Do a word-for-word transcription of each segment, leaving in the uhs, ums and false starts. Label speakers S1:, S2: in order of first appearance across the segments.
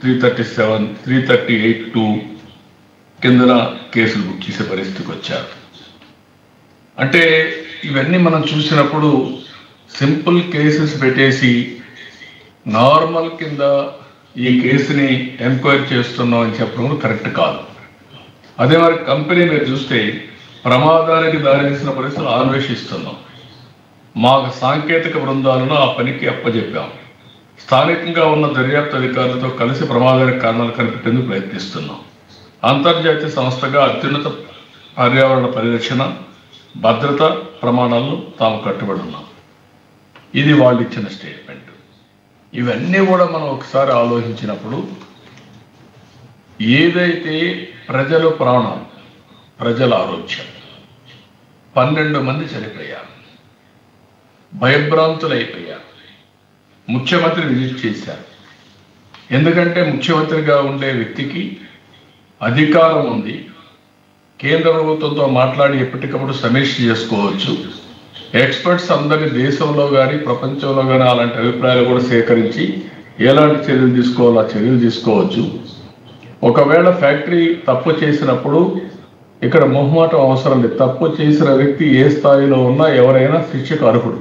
S1: Three thirty seven three thirty eight two కిందన కేసులు book చేసే పరిస్థితికి వచ్చారు. అంటే ఇవన్నీ మనం చూసినప్పుడు సింపుల్ కేసెస్ పెట్టేసి నార్మల్ కింద ఈ కేసుని ఎంక్వైరీ చేస్తున్నాం అని చెప్పడం కరెక్ట్ కాదు. అదే మరి కంపెనీ మీరు చూస్తే ప్రమాదానికి దారితీసిన పరిస్థితులు అన్వేషిస్తున్నాం. మా సాంకేతిక బృందాలను ఆ పనికి అప్పచెప్పాం. స్థానికంగా ఉన్న దర్యాప్తు అధికారులతో కలిసి ప్రమాదానికి కారణాలు కనిపెట్టేందుకు ప్రయత్నిస్తున్నాం. అంతర్జాతీయ సంస్థగా అత్యున్నత పర్యావరణ పరిరక్షణ భద్రత ప్రమాణాలను తాము కట్టుబడి ఉన్నాం. ఇది వాళ్ళు ఇచ్చిన స్టేట్మెంట్. ఇవన్నీ కూడా మనం ఒకసారి ఆలోచించినప్పుడు ఏదైతే ప్రజల ప్రాణాలు ప్రజల ఆరోగ్యం పన్నెండు మంది చనిపోయారు, భయభ్రాంతులైపోయారు. ముఖ్యమంత్రి విజిట్ చేశారు. ఎందుకంటే ముఖ్యమంత్రిగా ఉండే వ్యక్తికి అధికారం ఉంది. కేంద్ర ప్రభుత్వంతో మాట్లాడి ఎప్పటికప్పుడు సమీక్ష చేసుకోవచ్చు. ఎక్స్పర్ట్స్ అందరి దేశంలో కానీ ప్రపంచంలో కానీ అలాంటి అభిప్రాయాలు కూడా సేకరించి ఎలాంటి చర్యలు తీసుకోవాలో ఆ చర్యలు తీసుకోవచ్చు. ఒకవేళ ఫ్యాక్టరీ తప్పు చేసినప్పుడు ఇక్కడ మొహమాటం అవసరం లేదు. తప్పు చేసిన వ్యక్తి ఏ స్థాయిలో ఉన్నా ఎవరైనా శిక్షకు అర్హుడు.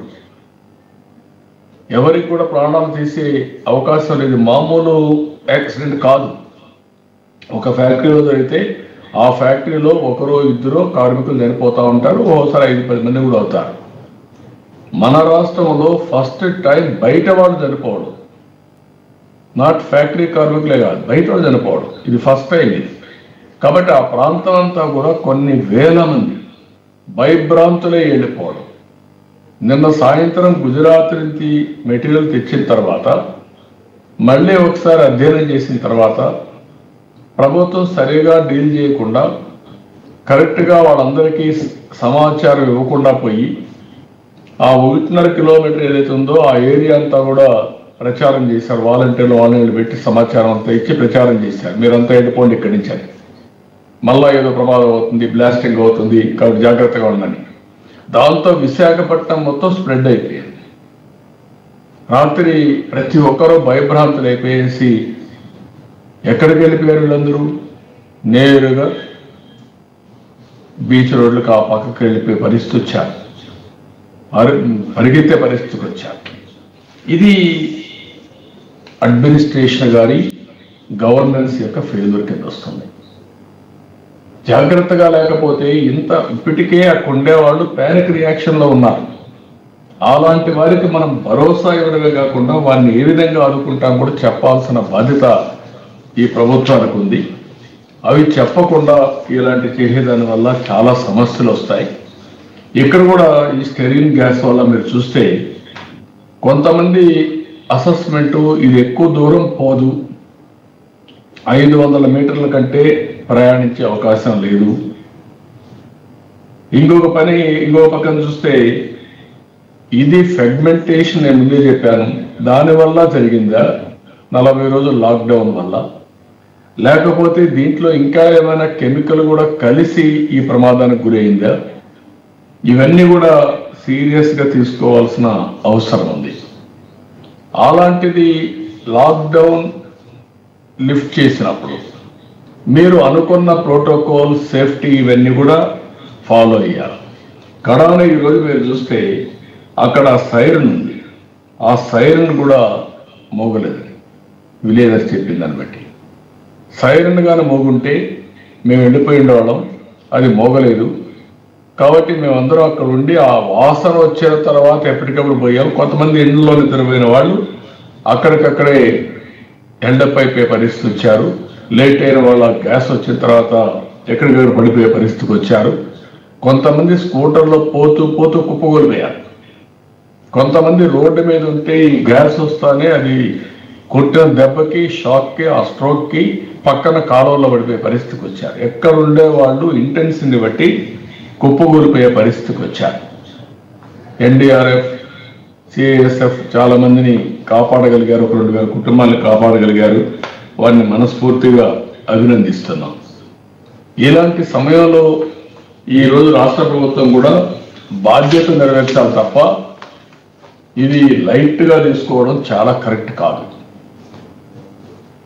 S1: ఎవరికి కూడా ప్రాణాలు తీసే అవకాశం లేదు. మామూలు యాక్సిడెంట్ కాదు. ఒక ఫ్యాక్టరీలో జరిగితే ఆ ఫ్యాక్టరీలో ఒకరో ఇద్దరు కార్మికులు చనిపోతూ ఉంటారు. ఓసారి ఐదు పది మంది కూడా అవుతారు. మన రాష్ట్రంలో ఫస్ట్ టైం బయట వాళ్ళు చనిపోవడం, నాట్ ఫ్యాక్టరీ కార్మికులే కాదు, బయట వాళ్ళు చనిపోవడం, ఇది ఫస్ట్ టైం ఇది. కాబట్టి ఆ ప్రాంతం అంతా కూడా కొన్ని వేల మంది భయభ్రాంతులే వెళ్ళిపోవడం. నిన్న సాయంత్రం గుజరాత్ నుంచి మెటీరియల్ తెచ్చిన తర్వాత మళ్ళీ ఒకసారి అధ్యయనం చేసిన తర్వాత ప్రభుత్వం సరిగా డీల్ చేయకుండా కరెక్ట్గా వాళ్ళందరికీ సమాచారం ఇవ్వకుండా పోయి ఆ ఒకటిన్నర కిలోమీటర్ ఏదైతే ఉందో ఆ ఏరియా అంతా కూడా ప్రచారం చేశారు. వాలంటీర్లు వాళ్ళని పెట్టి సమాచారం అంతా ఇచ్చి ప్రచారం చేశారు. మీరంతా వెళ్ళిపోండి ఇక్కడి నుంచి అని. మళ్ళా ఏదో ప్రమాదం అవుతుంది, బ్లాస్టింగ్ అవుతుంది, కాబట్టి జాగ్రత్తగా ఉండండి. దాంతో విశాఖపట్నం మొత్తం స్ప్రెడ్ అయిపోయింది. రాత్రి ప్రతి ఒక్కరూ భయభ్రాంతులు అయిపోయేసి ఎక్కడికి వెళ్ళిపోయారు వీళ్ళందరూ? నేరుగా బీచ్ రోడ్లకు ఆ పక్కకి వెళ్ళిపోయే పరిస్థితి వచ్చారు. అరు పరిగెత్తే పరిస్థితికి వచ్చారు. ఇది అడ్మినిస్ట్రేషన్ గారి గవర్నెన్స్ యొక్క ఫెయిల్యూర్ కింద వస్తుంది. జాగ్రత్తగా లేకపోతే ఇంత ఇప్పటికే అక్కడ ఉండేవాళ్ళు ప్యానిక్ రియాక్షన్లో ఉన్నారు. అలాంటి వారికి మనం భరోసా ఇవ్వడమే కాకుండా వారిని ఏ విధంగా ఆదుకుంటాం కూడా చెప్పాల్సిన బాధ్యత ఈ ప్రభుత్వానికి ఉంది. అవి చెప్పకుండా ఇలాంటి చేసేదాని వల్ల చాలా సమస్యలు వస్తాయి. ఇక్కడ కూడా ఈ స్టెరిన్ గ్యాస్ వల్ల మీరు చూస్తే కొంతమంది అసెస్మెంటు ఇది ఎక్కువ దూరం పోదు, ఐదు వందల మీటర్ల కంటే ప్రయాణించే అవకాశం లేదు. ఇంకొక పని ఇంకొక పక్కన చూస్తే ఇది ఫెగ్మెంటేషన్ నేను ముందే చెప్పాను, దానివల్ల జరిగిందా నలభై రోజులు లాక్డౌన్ వల్ల, లేకపోతే దీంట్లో ఇంకా ఏమైనా కెమికల్ కూడా కలిసి ఈ ప్రమాదానికి గురైందా? ఇవన్నీ కూడా సీరియస్గా తీసుకోవాల్సిన అవసరం ఉంది. అలాంటిది లాక్డౌన్ లిఫ్ట్ చేసినప్పుడు మీరు అనుకున్న ప్రోటోకాల్ సేఫ్టీ ఇవన్నీ కూడా ఫాలో అయ్యారు. కరోనా ఈరోజు మీరు చూస్తే అక్కడ సైరన్ ఉంది, ఆ సైరన్ కూడా మోగలేదు. విలేజర్ చెప్పిన దాన్ని బట్టి సైరన్ కానీ మోగుంటే మేము వెళ్ళిపోయి ఉండేవాళ్ళం, అది మోగలేదు. కాబట్టి మేమందరం అక్కడ ఉండి ఆ వాసన వచ్చిన తర్వాత ఎప్పటికప్పుడు పోయాం. కొంతమంది ఇంట్లో నిద్రపోయిన వాళ్ళు అక్కడికక్కడే ఎండప్ అయిపోయే పరిస్థితి వచ్చారు. లేట్ అయిన వాళ్ళ గ్యాస్ వచ్చిన తర్వాత ఎక్కడికక్కడ పడిపోయే పరిస్థితికి వచ్చారు. కొంతమంది స్కూటర్లో పోతూ పోతూ కుప్పగొలిపోయారు. కొంతమంది రోడ్డు మీద ఉంటే ఈ గ్యాస్ వస్తానే అది కొట్టిన దెబ్బకి షాక్కి ఆ స్ట్రోక్కి పక్కన కాలువలో పడిపోయే పరిస్థితికి వచ్చారు. ఎక్కడ ఉండే వాళ్ళు ఇంటెన్సిటీని బట్టి కుప్పగూలిపోయే పరిస్థితికి వచ్చారు. ఎన్డీఆర్ఎఫ్ సిఐఎస్ఎఫ్ చాలా మందిని కాపాడగలిగారు, ఒక రెండు వేల కుటుంబాలను కాపాడగలిగారు. వారిని మనస్ఫూర్తిగా అభినందిస్తున్నాం. ఇలాంటి సమయంలో ఈరోజు రాష్ట్ర ప్రభుత్వం కూడా బాధ్యత నెరవేర్చాలి తప్ప ఇది లైట్గా తీసుకోవడం చాలా కరెక్ట్ కాదు.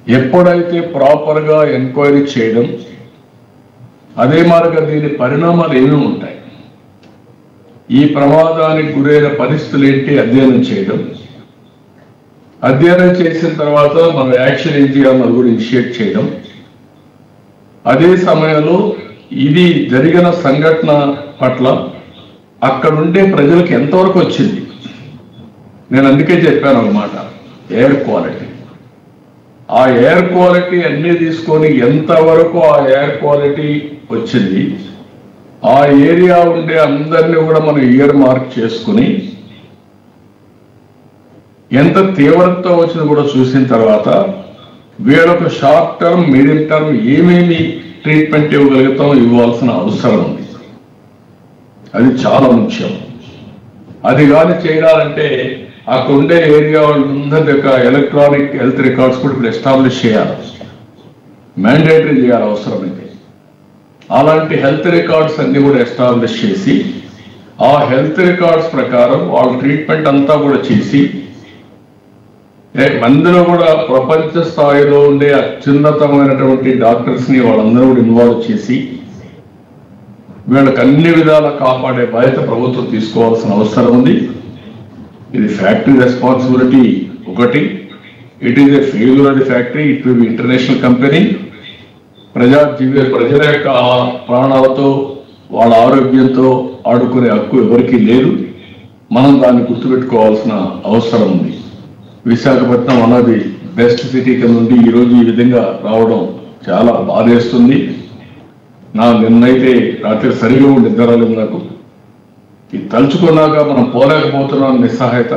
S1: ఎప్పుడైతే ప్రాపర్గా ఎంక్వైరీ చేయడం, అదే మార్గ దీని పరిణామాలు ఏమీ ఉంటాయి, ఈ ప్రమాదానికి గురైన పరిస్థితులు ఏంటి అధ్యయనం చేయడం, అధ్యయనం చేసిన తర్వాత మనం యాక్షన్ ఏం చేయాలని అది కూడా ఇనిషియేట్ చేయడం, అదే సమయంలో ఇది జరిగిన సంఘటన పట్ల అక్కడ ఉండే ప్రజలకు ఎంతవరకు వచ్చింది. నేను అందుకే చెప్పాను అన్నమాట, ఎయిర్ క్వాలిటీ. ఆ ఎయిర్ క్వాలిటీ అన్నీ తీసుకొని ఎంతవరకు ఆ ఎయిర్ క్వాలిటీ వచ్చింది, ఆ ఏరియా ఉండే అందరినీ కూడా మనం ఇయర్ మార్క్ చేసుకుని ఎంత తీవ్రత వచ్చింది కూడా చూసిన తర్వాత వీళ్ళకు షార్ట్ టర్మ్, మీడియం టర్మ్ ఏమేమి ట్రీట్మెంట్ ఇవ్వగలుగుతాం, ఇవ్వాల్సిన అవసరం ఉంది. అది చాలా ముఖ్యం. అది కానీ చేయాలంటే అక్కడ ఉండే ఏరియా వాళ్ళందరి యొక్క ఎలక్ట్రానిక్ హెల్త్ రికార్డ్స్ కూడా ఇప్పుడు ఎస్టాబ్లిష్ చేయాలి, మ్యాండేటరీ చేయాలి అవసరమైతే. అలాంటి హెల్త్ రికార్డ్స్ అన్ని కూడా ఎస్టాబ్లిష్ చేసి ఆ హెల్త్ రికార్డ్స్ ప్రకారం వాళ్ళ ట్రీట్మెంట్ అంతా కూడా చేసి మందిలో కూడా ప్రపంచ స్థాయిలో ఉండే అత్యున్నతమైనటువంటి డాక్టర్స్ని వాళ్ళందరూ కూడా ఇన్వాల్వ్ చేసి వీళ్ళకి అన్ని విధాలా కాపాడే బాధ్యత ప్రభుత్వం తీసుకోవాల్సిన అవసరం ఉంది. ఇది ఫ్యాక్టరీ రెస్పాన్సిబిలిటీ ఒకటి. It is a failure of the factory, it will be international company. ప్రజా జీవ ప్రజల యొక్క ప్రాణాలతో వాళ్ళ ఆరోగ్యంతో ఆడుకునే హక్కు ఎవరికీ లేదు. మనం దాన్ని గుర్తుపెట్టుకోవాల్సిన అవసరం ఉంది. విశాఖపట్నం అన్నది బెస్ట్ సిటీ కింద నుండి ఈరోజు ఈ విధంగా రావడం చాలా బాధేస్తుంది. నా నిన్నైతే రాత్రి సరిగా నిద్ర రాలేదు నాకు. ఇది తలుచుకున్నాక మనం పోలేకపోతున్నాం, నిస్సహాయత.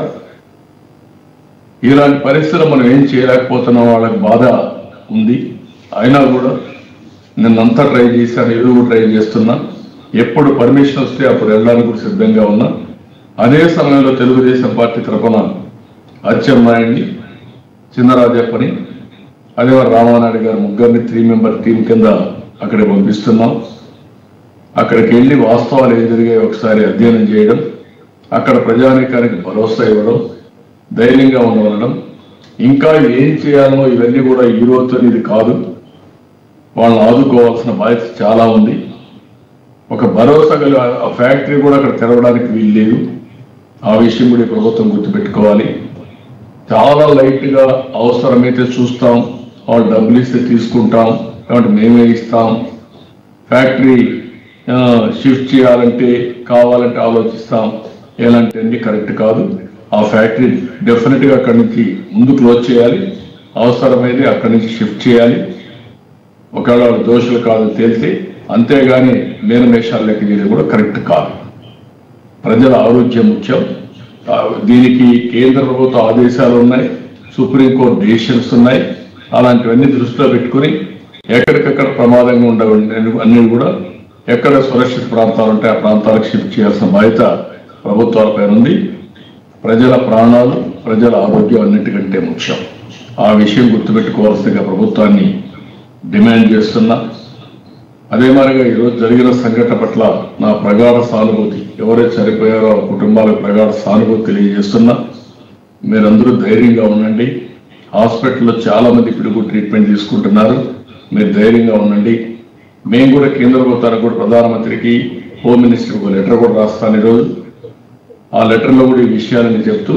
S1: ఇలాంటి పరిస్థితులు మనం ఏం చేయలేకపోతున్నాం, వాళ్ళకి బాధ ఉంది. అయినా కూడా నిన్నంతా ట్రై చేశాను, ఎదురు ట్రై చేస్తున్నా. ఎప్పుడు పర్మిషన్ వస్తే అప్పుడు వెళ్ళడానికి కూడా సిద్ధంగా ఉన్నా. అదే సమయంలో తెలుగుదేశం పార్టీ తరఫున అచ్చెన్నాయుడిని, చిన్నరాజప్పని, అదే రామానాయుడు గారు ముగ్గురిని త్రీ మెంబర్ టీం కింద అక్కడ పంపిస్తున్నాం. అక్కడికి వెళ్ళి వాస్తవాలు ఏం జరిగాయో ఒకసారి అధ్యయనం చేయడం, అక్కడ ప్రజానీకానికి భరోసా ఇవ్వడం, ధైర్యంగా ఉండవడం, ఇంకా ఏం చేయాలో ఇవన్నీ కూడా ఈ రోజుతో ఇది కాదు, వాళ్ళని ఆదుకోవాల్సిన బాధ్యత చాలా ఉంది. ఒక భరోసా గల ఆ ఫ్యాక్టరీ కూడా అక్కడ తెరవడానికి వీలు లేదు. ఆ విషయం కూడా ప్రభుత్వం గుర్తుపెట్టుకోవాలి. చాలా లైట్గా అవసరమైతే చూస్తాం, వాళ్ళు డబ్బులు ఇస్తే తీసుకుంటాం, కాబట్టి మేమే ఇస్తాం. ఫ్యాక్టరీ షిఫ్ట్ చేయాలంటే కావాలంటే ఆలోచిస్తాం, ఎలాంటి అన్ని కరెక్ట్ కాదు. ఆ ఫ్యాక్టరీ డెఫినెట్గా అక్కడి నుంచి ముందు క్లోజ్ చేయాలి, అవసరమైతే అక్కడి నుంచి షిఫ్ట్ చేయాలి, ఒకవేళ వాళ్ళు దోషులు కాదని తేలితే. అంతేగాని మేనమేషాలు లెక్క చేయడం కూడా కరెక్ట్ కాదు. ప్రజల ఆరోగ్యం ముఖ్యం. దీనికి కేంద్ర ప్రభుత్వ ఆదేశాలు ఉన్నాయి, సుప్రీంకోర్టు డెసిషన్స్ ఉన్నాయి. అలాంటివన్నీ దృష్టిలో పెట్టుకుని ఎక్కడికక్కడ ప్రమాదంగా ఉండవు అన్ని కూడా ఎక్కడ సురక్షిత ప్రాంతాలు ఉంటే ఆ ప్రాంతాలకు షిఫ్ట్ చేయాల్సిన బాధ్యత ప్రభుత్వాలపై ఉంది. ప్రజల ప్రాణాలు, ప్రజల ఆరోగ్యం అన్నిటికంటే ముఖ్యం. ఆ విషయం గుర్తుపెట్టుకోవాల్సిందిగా ప్రభుత్వాన్ని డిమాండ్ చేస్తున్నా. అదే మాదిరిగా ఈరోజు జరిగిన సంఘటన పట్ల నా ప్రగాఢ సానుభూతి, ఎవరైతే చనిపోయారో ఆ కుటుంబాలకు ప్రగాఢ సానుభూతి తెలియజేస్తున్నా. మీరందరూ ధైర్యంగా ఉండండి. హాస్పిటల్లో చాలా మంది ఇప్పుడు ట్రీట్మెంట్ తీసుకుంటున్నారు. మీరు ధైర్యంగా ఉండండి. మేము కూడా కేంద్ర ప్రభుత్వానికి కూడా ప్రధానమంత్రికి, హోమ్ మినిస్టర్కి ఒక లెటర్ కూడా రాస్తాను ఈరోజు. ఆ లెటర్లో కూడా ఈ విషయాలని చెప్తూ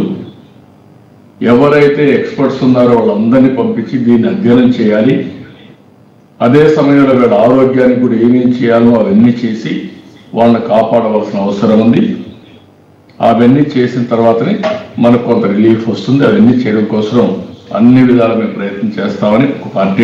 S1: ఎవరైతే ఎక్స్పర్ట్స్ ఉన్నారో వాళ్ళందరినీ పంపించి దీన్ని అధ్యయనం చేయాలి. అదే సమయంలో వీళ్ళ ఆరోగ్యానికి కూడా ఏమేమి చేయాలో అవన్నీ చేసి వాళ్ళని కాపాడవలసిన అవసరం ఉంది. అవన్నీ చేసిన తర్వాతనే మనకు కొంత రిలీఫ్ వస్తుంది. అవన్నీ చేయడం కోసం అన్ని విధాలు మేము ప్రయత్నం చేస్తామని పార్టీ